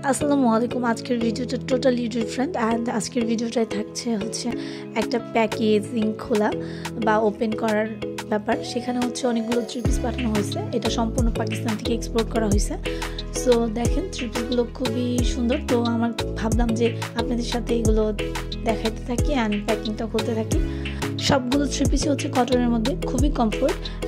আসসালামু আলাইকুম। আজকের ভিডিওটা টোটালি ডিফারেন্ট অ্যান্ড আজকের ভিডিওটাই থাকছে একটা প্যাকেজিং খোলা বা ওপেন করার ব্যাপার। সেখানে অনেকগুলো থ্রি পিস পাঠানো হয়েছে। এটা সম্পূর্ণ পাকিস্তান থেকে এক্সপোর্ট করা হয়েছে। সো দেখেন থ্রি পিসগুলো খুবই সুন্দর। তো আমার ভাবলাম যে আপনাদের সাথে এগুলো দেখাইতে থাকি অ্যান্ড প্যাকিংটা খুলতে থাকি। সবগুলো থ্রি পিসই কটনের মধ্যে, খুবই কমফোর্ট